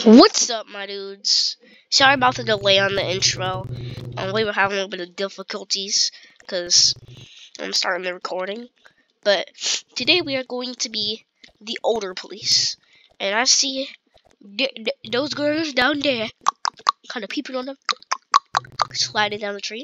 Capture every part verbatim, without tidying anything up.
What's up, my dudes? Sorry about the delay on the intro. Um, we were having a little bit of difficulties because I'm starting the recording. But today we are going to be the Oder police. And I see th th those girls down there, kind of peeping on them, sliding down the tree.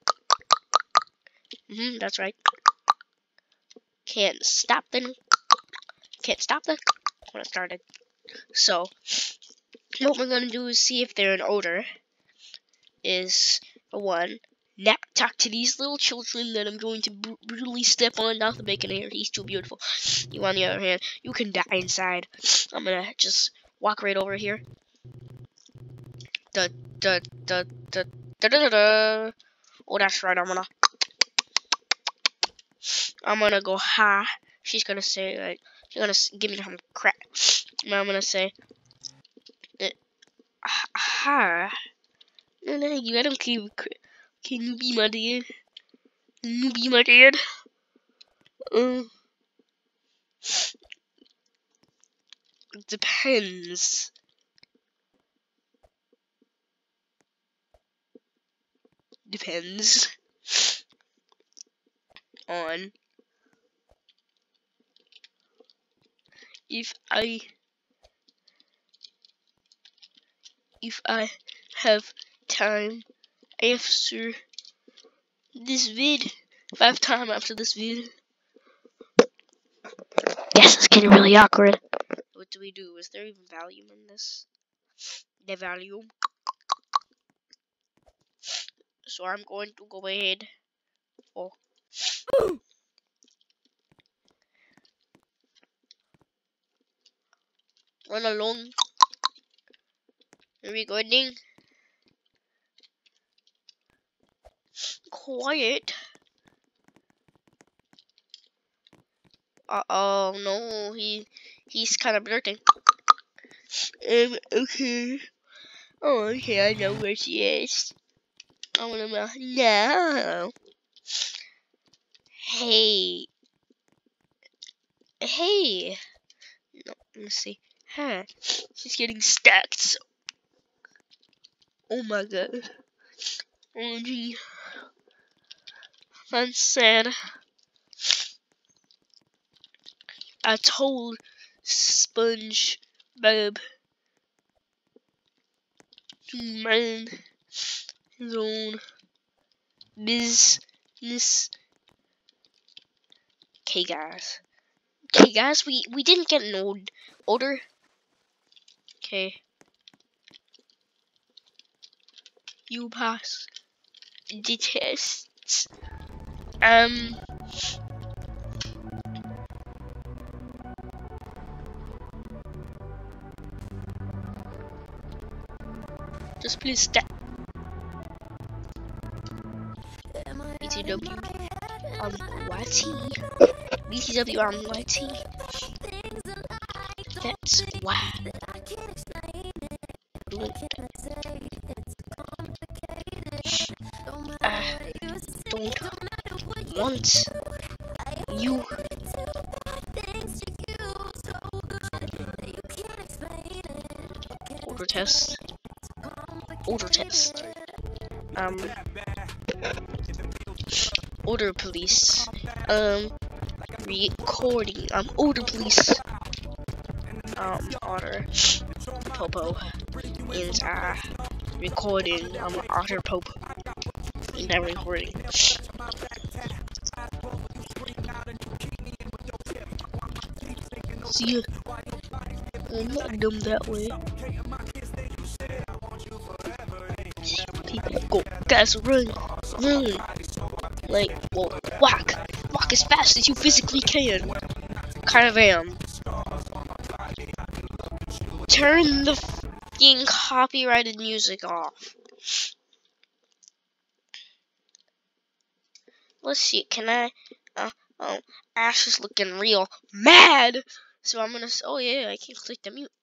Mm-hmm, that's right. Can't stop them. Can't stop them when it started. So, what we're going to do is see if they're an Oder. Is, for one, not talk to these little children that I'm going to br brutally step on, not the bacon here. He's too beautiful. You, on the other hand, you can die inside. I'm gonna just walk right over here. Da da da da da da da. Oh, that's right. I'm gonna, I'm gonna go ha. She's gonna say like, she's gonna give me some crap. And I'm gonna say, uh, ha. No, no, you. I don't care. Can you be my dad? Can you be my dad? Um. Depends. Depends on if I if I have time after this vid. If I have time after this vid. Yes, it's getting really awkward. What do we do? Is there even value in this? The value. So I'm going to go ahead. Oh. Run along. Recording. Quiet. Uh oh, no, he he's kind of blurting. Um, okay. Oh, okay, I know where she is. I wanna know. No. Hey. Hey. No, let me see. Huh. She's getting stacked. So. Oh my god. Oh gee. That's sad. I told Sponge Bob to mind his own business. Okay, guys. Okay, guys, we, we didn't get an old Oder. Okay. You pass the tests. Um. Just please step. B T W. Um, Y T. B T W, um, Y T. That's why. I don't want you. Oder test. Oder test. Um. Oder police. Um. Recording. Um. Oder police. Um. Otter. Popo. Is uh. Recording. Um. Otter Popo. In that recording. See, I'm not dumb that way. People go, guys, run, run. Like, well, walk, walk as fast as you physically can. Kind of am. Turn the f***ing copyrighted music off. Let's see, can I, uh, oh, Ash is looking real mad. So I'm gonna, oh yeah, I can click the mute.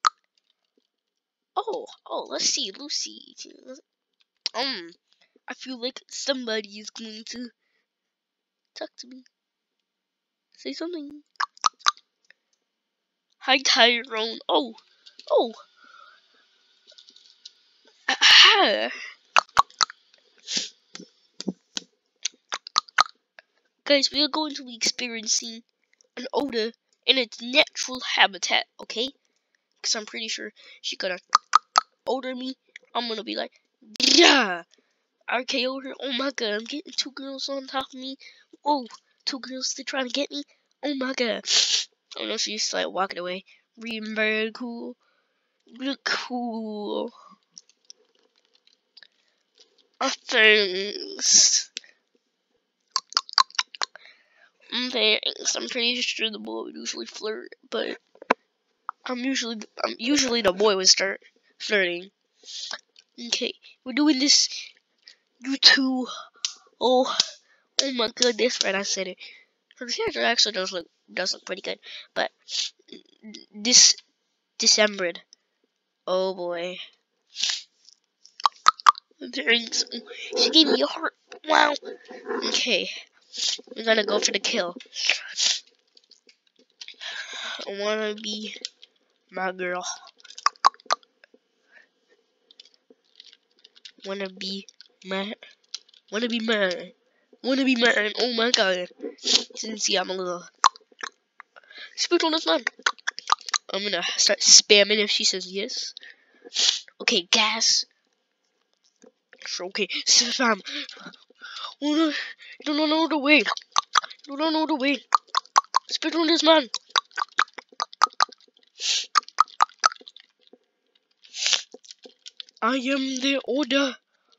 Oh, oh, let's see, Lucy. Um, I feel like somebody is going to talk to me. Say something. Hi, Tyrone. Oh, oh, Ha! Guys, we are going to be experiencing an Oder in its natural habitat, okay? Because I'm pretty sure she's gonna Oder me. I'm gonna be like, yeah! R K O her. Oh my god, I'm getting two girls on top of me. Oh, two girls still trying to get me. Oh my god. Oh no, she's like walking away. Really very cool. Look cool. Oh, thanks. Thanks. I'm pretty sure the boy would usually flirt, but I'm usually I'm usually the boy would start flirting. Okay, we're doing this. You two. Oh, oh my god, that's right. I said it. Her character actually does look does look pretty good, but this December. Oh boy. Thanks. She gave me a heart. Wow. Okay, we're gonna go for the kill. I wanna be my girl. Wanna be my. Wanna be mine. Wanna be mine. Oh my god. Since see, I'm a little. Spit on this man. I'm gonna start spamming if she says yes. Okay, gas. Okay, spam. Oh no, you don't know the way. You don't know the way. Spit on this man. I am the Oder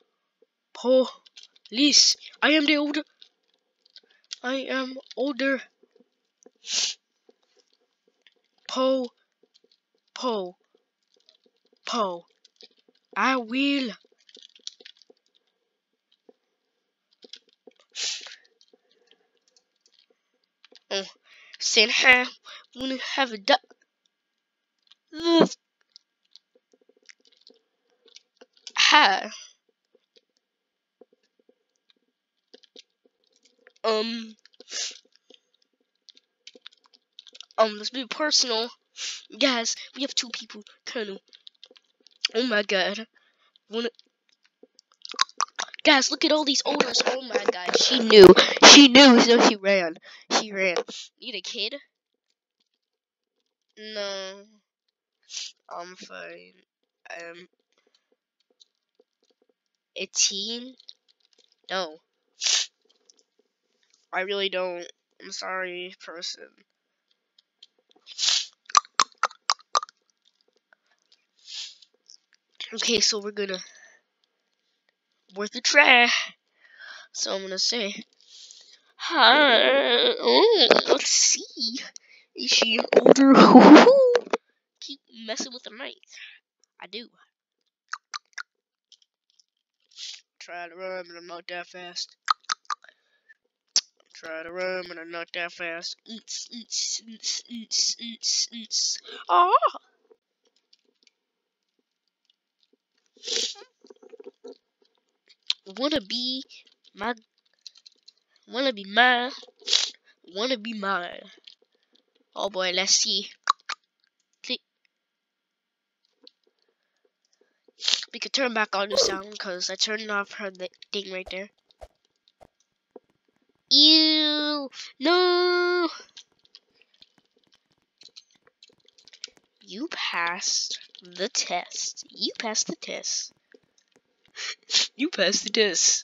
police. I am the Oder. I am Oder po po po. I will. Oh, saying hi. Wanna have a duck. Hi. Um. Um. Let's be personal, guys. We have two people. Colonel. Oh my god. Wanna. Guys, look at all these odors. Oh my god. She knew. She knew, so she ran. She ran. Need a kid? No. I'm fine. Um. A teen? No. I really don't. I'm sorry, person. Okay, so we're gonna worth a try. So I'm gonna say, hi. Oh, let's see. Is she older? Keep messing with the mic. I do. Try to run, but I'm not that fast. Try to run, but I'm not that fast. Eats, eats, eats, eats, eats, eats. Ah! Wanna be my, wanna be my, wanna be mine. Oh boy, let's see. We could turn back on the sound because I turned off her thing right there. Ew! No! You passed the test. You passed the test. You passed the test.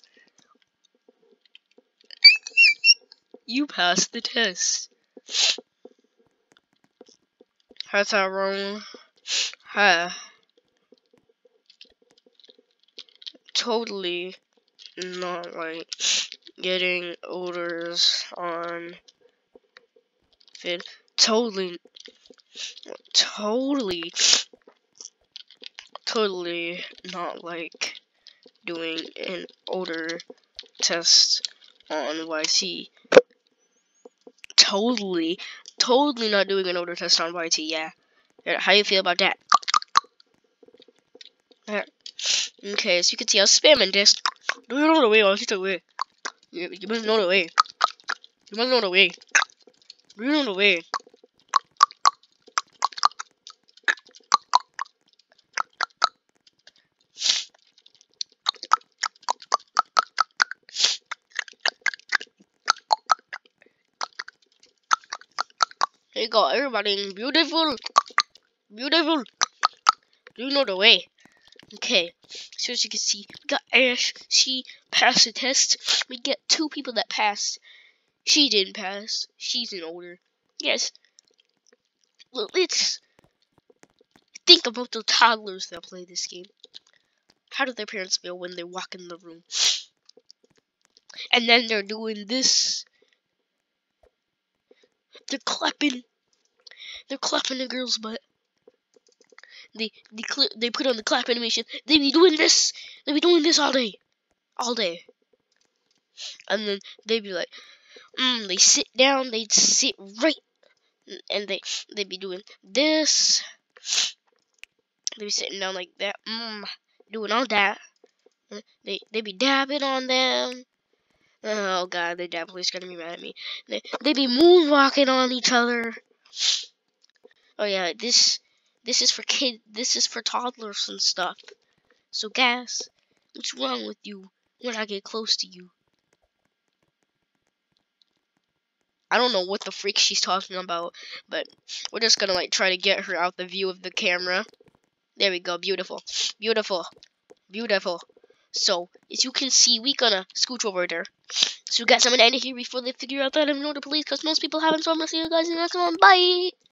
You passed the test. That's our wrong. Huh. Totally not like getting odors on vid. Totally. Totally. Totally not like doing an odor test on Y T. Totally, totally not doing an odor test on Y T. Yeah. How you feel about that? Yeah. Okay, so you can see I was spamming this. Do you know the way? I'll the way. You, you must know the way. You must know the way. Do you know the way? There you go, everybody. Beautiful. Beautiful. You know the way. Okay, so as you can see, we got Ash. She passed the test. We get two people that passed. She didn't pass. She's an older. Yes. Well, let's think about the toddlers that play this game. How do their parents feel when they walk in the room? And then they're doing this. They're clapping. They're clapping the girl's butt. They they cl they put on the clap animation. They be doing this. They be doing this all day, all day. And then they be like, mm, they sit down. They sit right, and they they be doing this. They be sitting down like that, mm, doing all that. They they be dabbing on them. Oh god, they definitely gonna be mad at me. They they be moonwalking on each other. Oh yeah, this this is for kid. This is for toddlers and stuff. So guys, what's wrong with you when I get close to you? I don't know what the freak she's talking about, but we're just gonna like try to get her out the view of the camera. There we go, beautiful, beautiful, beautiful. So as you can see, we gonna scooch over there. So we got someone out of here before they figure out that I'm not the police, because most people haven't. So I'm gonna see you guys in the next one. Bye.